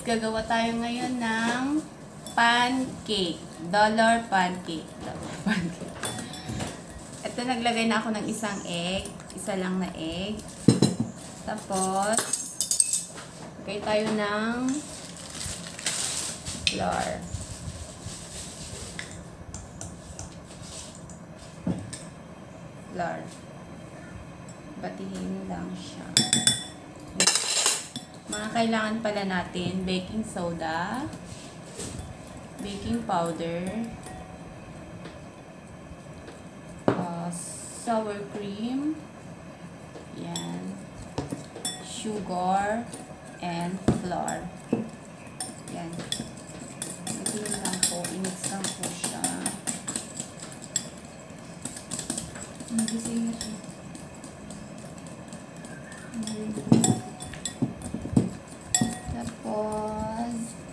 gagawa tayo ngayon ng pancake. Dollar pancake. Ito, naglagay na ako ng isang egg. Isa lang na egg. Tapos, lagay tayo ng flour. Batihin lang siya. Mga kailangan pala natin, baking soda, baking powder, sour cream, yan, sugar, and flour. Yan. Batihin lang po, i-mix lang po siya. Nagising na siya. Tapos,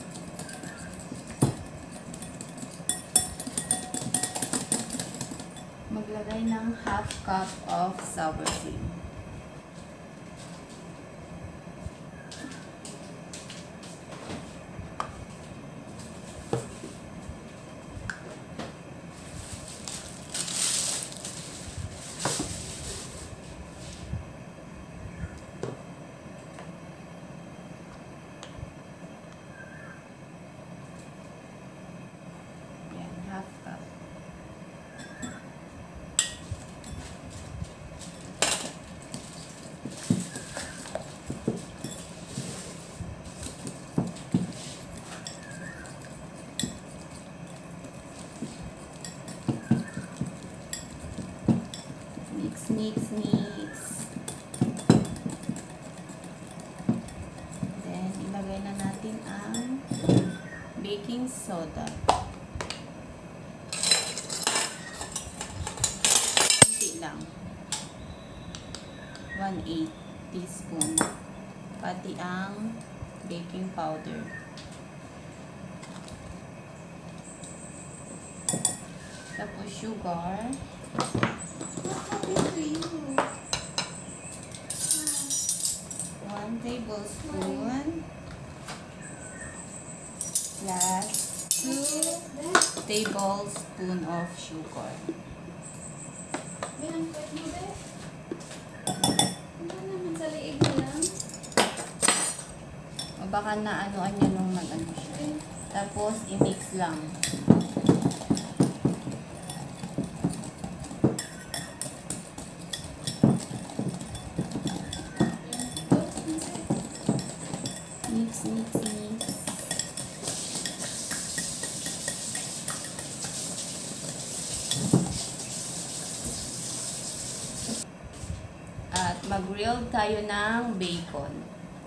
maglagay ng half cup of sour cream. Half cup. Mix. Then, ilagay na natin ang baking soda. Lang 1/8 teaspoon, pati ang baking powder. Tapos sugar, 1 tablespoon plus 2 tablespoon of sugar. O baka na ano niya nung nag-ano siya. Tapos i-mix lang. Mix. At mag-grill tayo ng bacon.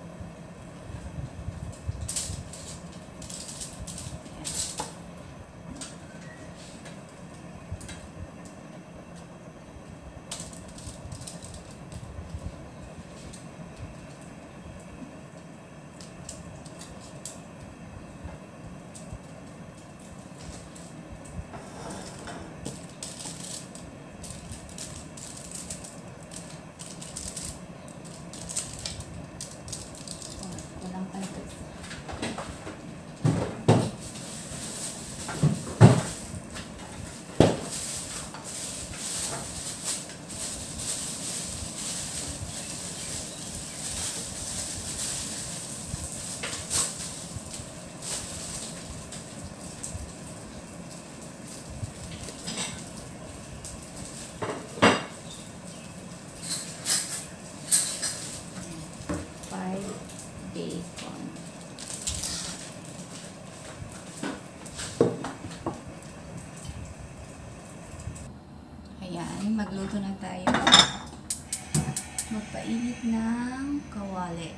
Bacon. Ayan, magluto na tayo. Magpainit ng kawali.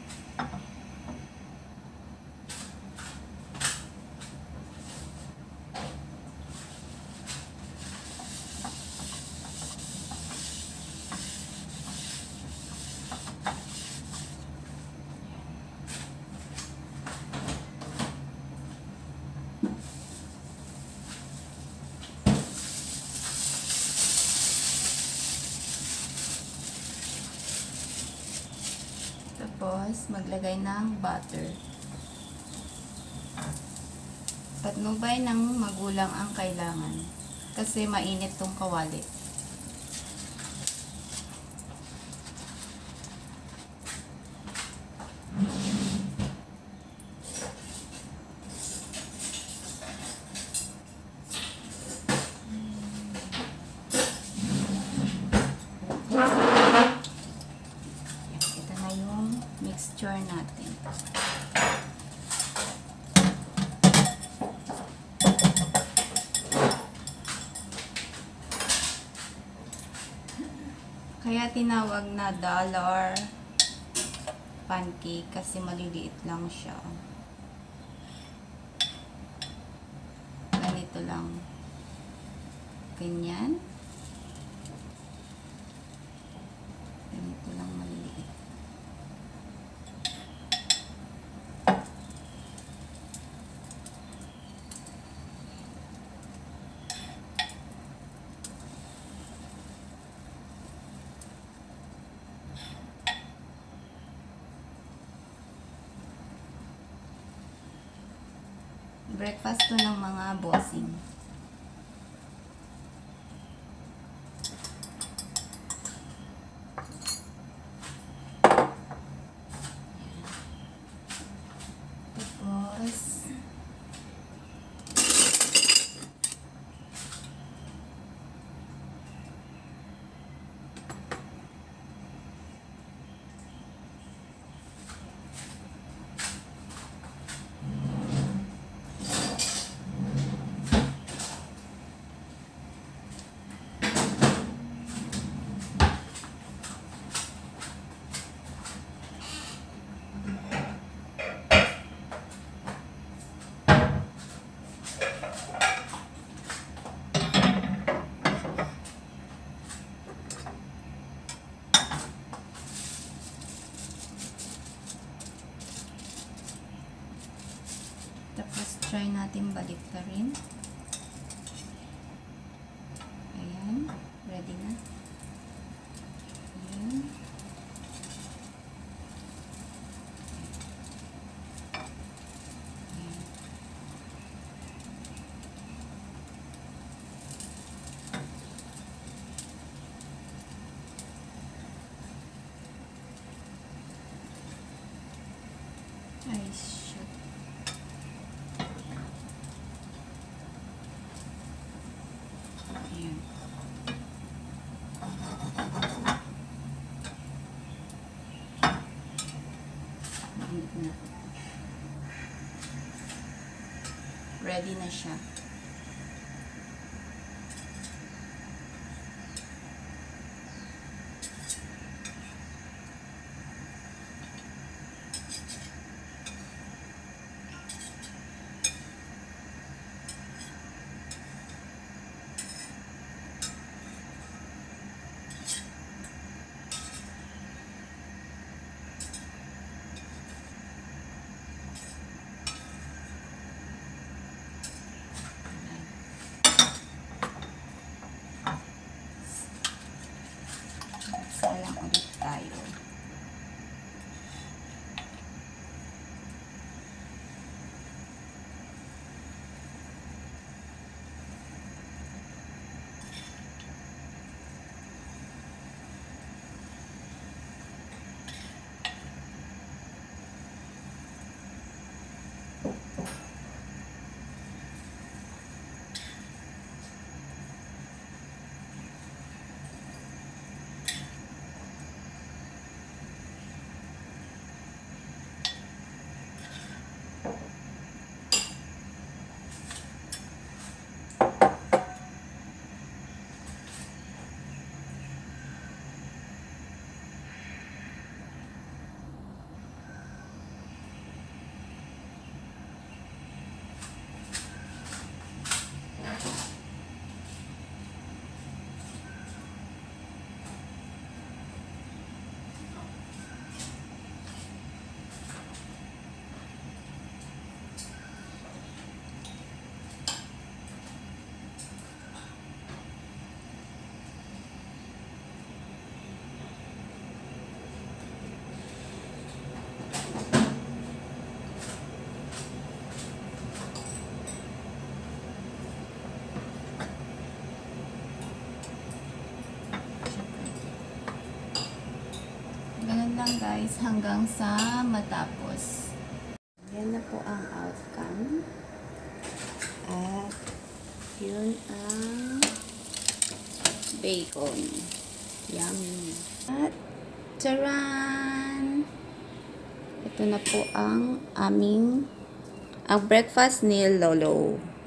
Tapos, maglagay ng butter. Nubay ng magulang ang kailangan. Kasi mainit tong kawali. Ito na yung mixture natin. Kaya tinawag na dollar pancake kasi maliliit lang siya. Ganito lang. Ganyan. Ganito lang maliliit. Breakfast to ng mga bossing. Tapos, try natin baliktarin. Ayan. Ready na. Ayan. Ayan. Ay, shoot. Ayan. Ready na siya. Salang ulit tayo. guys hanggang sa matapos. Yan na po ang outcome. At yun ang bacon. Yummy. At charan! Ito na po ang breakfast ni Lolo.